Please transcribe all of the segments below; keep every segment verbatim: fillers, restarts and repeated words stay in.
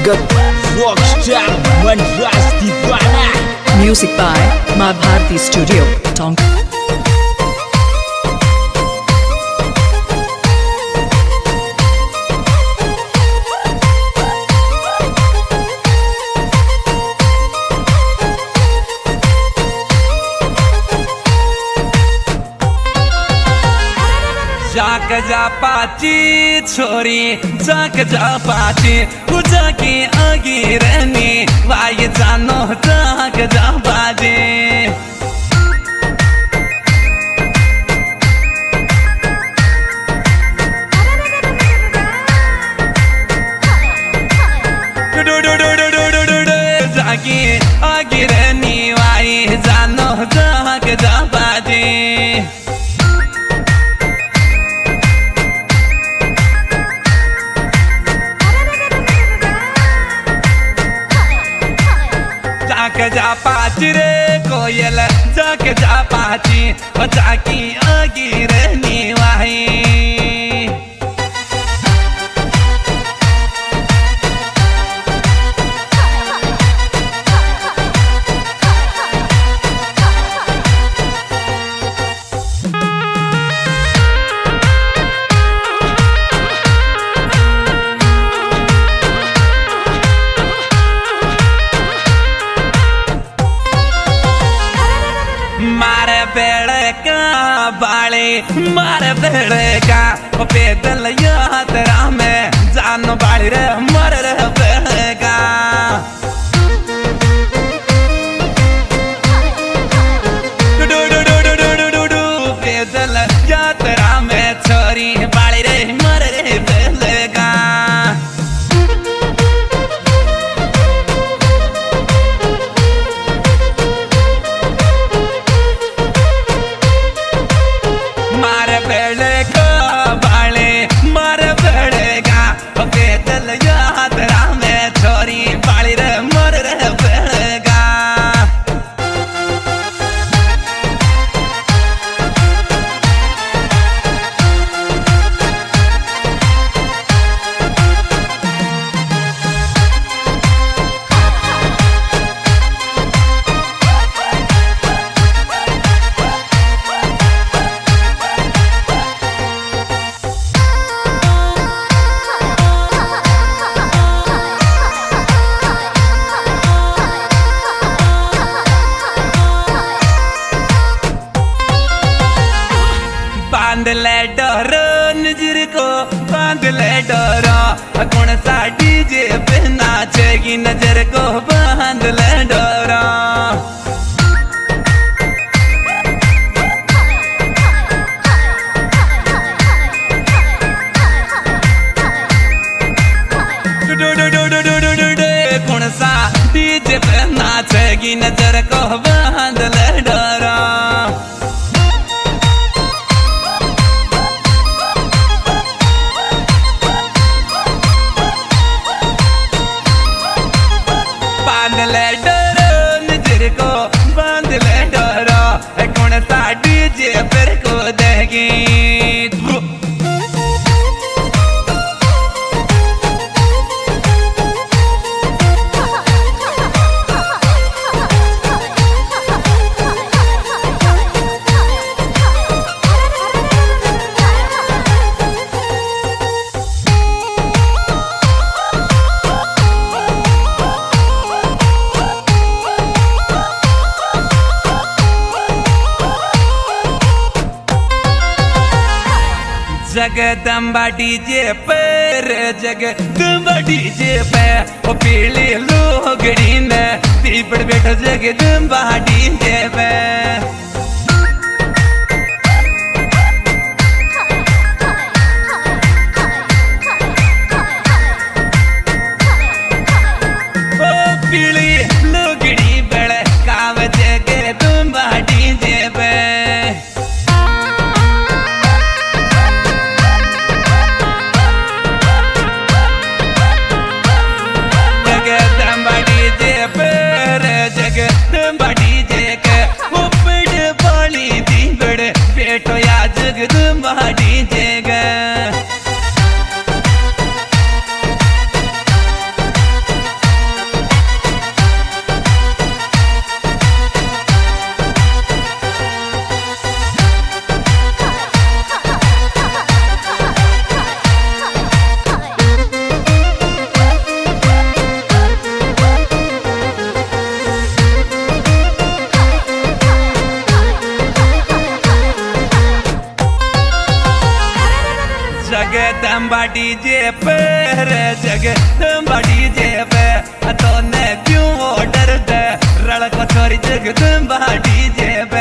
जगत रॉकस्टार मनराज दीवाना। Music by माँ भारती स्टूडियो टोंक। जाक जा पाची छोरी जाक जा पाची पूजा की आगी रहनी वाय जानो जाक जा बाजे जाकी आगी रहनी वाय जानो जाक जा बाजे जाक जा पाची रे कोयल जाक जा पाची जाकी आगी रहनी वाही मारे बेड़े का बाले मारे बेड़े का पैदल यात्रा में जानो बाड़ी रे मर रे बेड़े का पैदल यात्रा में छोरी बाड़ी रे मर रे बेड़े का मारे बेड़े का बाले मारे बेड़े का पैदल यात्रा में छोरी बाड़ी रे मर रे बेड़े का बांध ले डोरो नजर को बांध ले डोरो कौन सा डीजे पे नाचेगी नजर को बांध ले डोरो कौन सा डीजे पे नाचेगी नजर को बांध ले डोरो बांध ले डोरो नजर को बांध ले डोरो कौन सा डीजे फिर को देगी जगदम्बा डीजे पर जगदम्बा डीजे पे ओ पीली लोगड़ी ने पीपड़ बैठो जगदम्बा डीजे पे ओ पीली लोगड़ी बड़े काव जगदम्बा डीजे पे जगदम्बा डीजे के ऊपर बाली दी बड़े बेटो या जगदम्बा डीजे के जगे तंबा डीजे पे रे जगे तंबा डीजे पे तो ने क्यों ऑर्डर दे रड़ को छोरी जग तंबा डीजे पे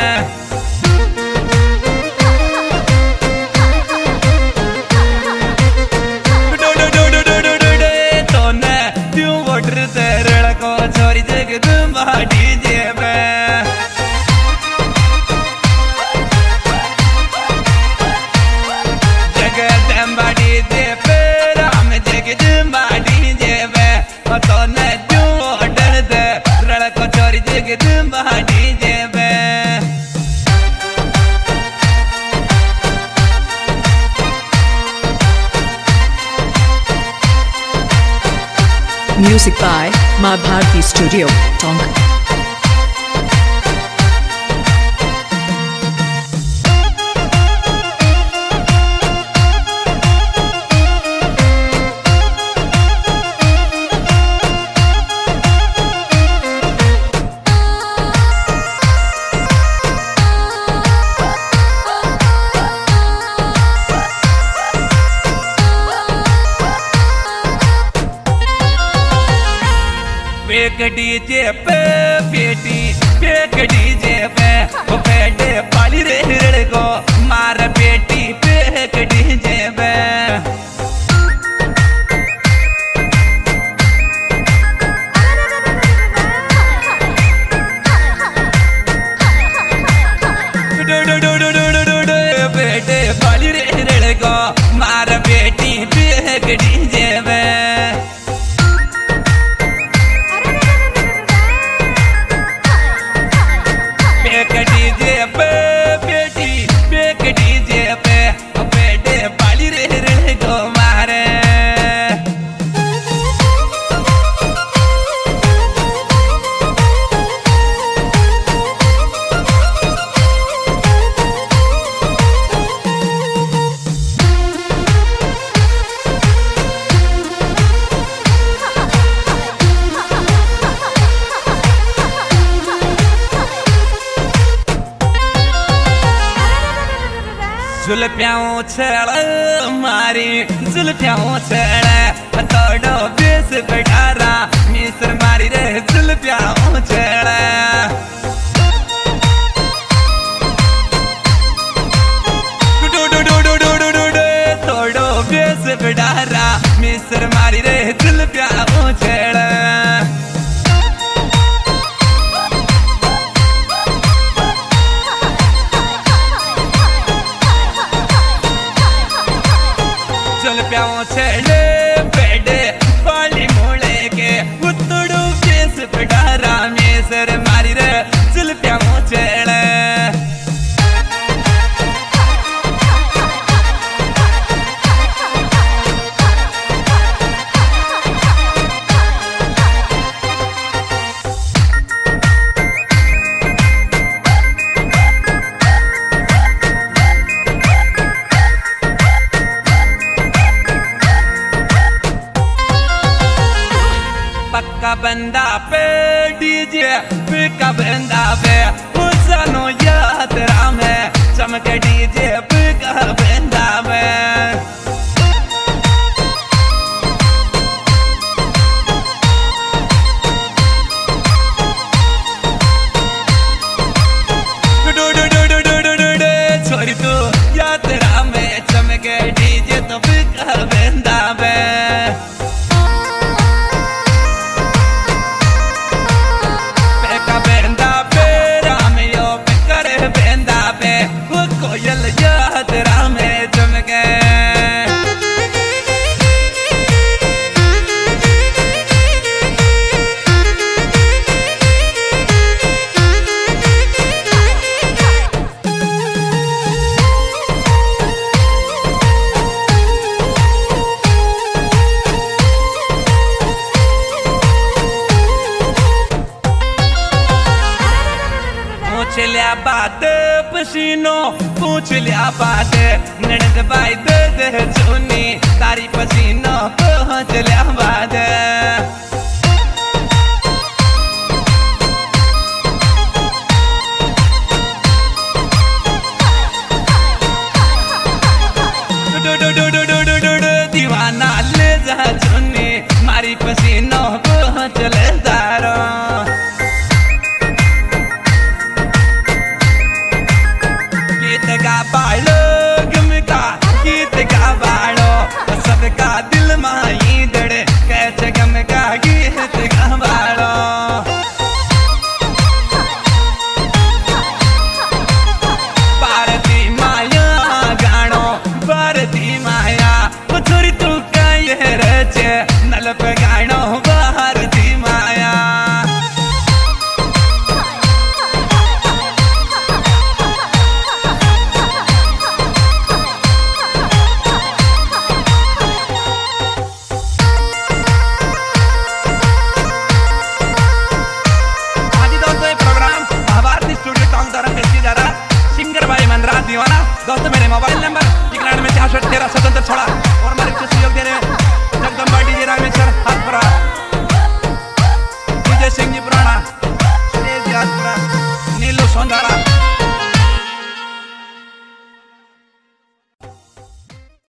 डो डो डो डो डो डो डो तो ने क्यों ऑर्डर दे रड़ को छोरी जग तंबा डीजे पे तो ने क्यों ऑर्डर दे रड़ को छोरी जग तंबा डीजे पे Music by Ma Bharti Studio, Tonga. एक डीजे पे बेटी एक डीजे पे वो पेटे पाली रे रे को मार बेटी पे एक डीजे पे डो डो डो डो डो डो डो बेटे पाली रे रे को मार बेटी पे एक डीजे पे जुल्फ्याओं छेड़ मारी जुल्फ्याओं छेड़ तोड़ो बेस बैठारा मिसर मारी रे जुल्फ्याओं छेड़ डो डो डो डो डो डो डो तोड़ो बेस बैठारा मिसर मारी रे जुल्फ्याओं छेड़ जुल्फ्याओं छेड़े बेडे पाली मोड़े के उतड़ू केस पटारा में सर मारी रे जुल्फ्याओं छेड़े पक्का बंदा पे डीजे पक्का बंदा पे उसानो याद राम है चमके डीजे पक्का बंदा पे डो डो डो डो डो डो डो छोरी तू याद राम है चमके डीजे तो पक्का बंदा पे पूछ लिया बात पसीनो पूछ लिया बात ननद भाई दे दे चुनी तारी पसीनो पहुँच लिया बात डो दीवाना ले जा चुन्नी मारी पसीनो चले